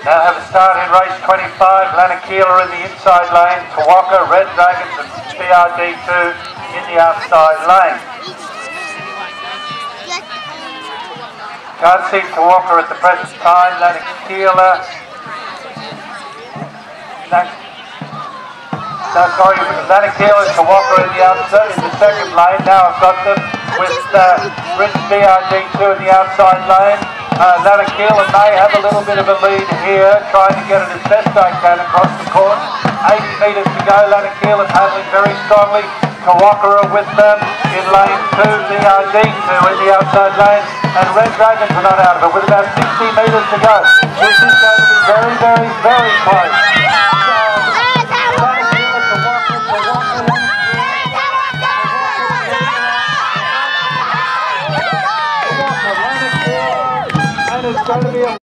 Now have a start in race 25. Lanakila in the inside lane. Tawaka, Red Dragons and BRD2 in the outside lane. Can't see Tawaka at the present time. Lanakila. Lanakila and Tawaka in the outside, in the second lane. Now I've got them with BRD2 in the outside lane. Lanakila may have a little bit of a lead here, trying to get it as best I can across the course. 80 metres to go. Lanakila handling very strongly. Tawaka with them in lane 2, BRD2 in the outside lane, and Red Dragons are not out of it with about 60 metres to go. This is going to be very, very, very close. It's going to be a